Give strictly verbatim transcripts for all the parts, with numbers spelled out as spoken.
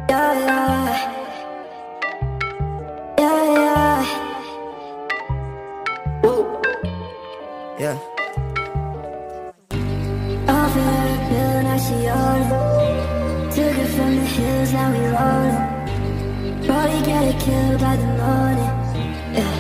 Yeah, yeah. Yeah, yeah. Whoa. Yeah. Off of her pill, now she yawning. Took it from the hills, now we rolling. Probably get it killed by the morning. Yeah.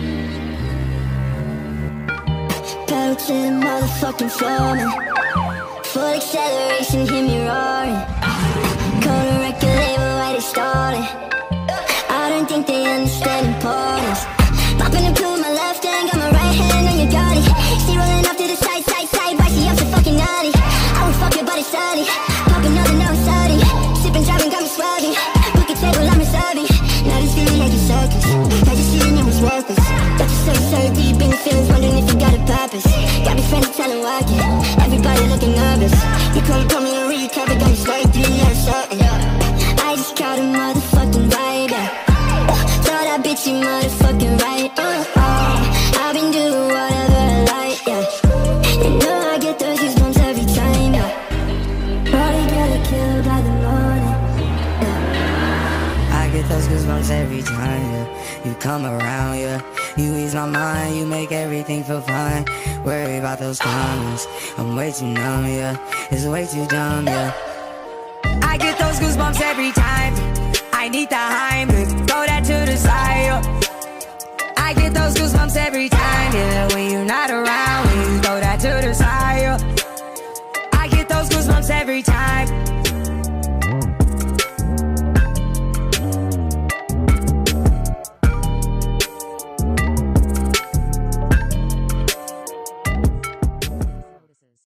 Pedal to the motherfucking floor, man. Full acceleration, hear me roaring. Call the record label, why they stalling? I don't think they understand importance. Popping a pill with my left hand, got my right hand on your body. She rolling up to the side, side, side, why she up so fucking naughty? I would fuck your body steady. Pop another, now I'm starting. Sipping, driving, got me swerving. Book a table, I'm reserving. Now this feeling like a circus. I just seen it was worthless. Got you so, so deep in the feelings, wondering if you got a purpose. Got me friends telling working. Everybody looking nervous. You come, come in really clever, got me straight through, yeah, certain. I just caught a motherfucking vibe, yeah. Throw that bitch, you motherfucking right, uh, uh. I've been doing whatever I like, yeah. You know I get those goosebumps every time, yeah. Probably get it killed by the morning, yeah. I get those goosebumps every time, yeah. You come around, yeah. You ease my mind, you make everything feel fine. Worry about those comments, I'm way too numb, yeah. It's way too dumb, yeah. I get those goosebumps every time. I need the Heimlich, throw that to the side, yeah. I get those goosebumps every time, yeah. When you're not around, when you throw that to the side, yeah. I get those goosebumps every time.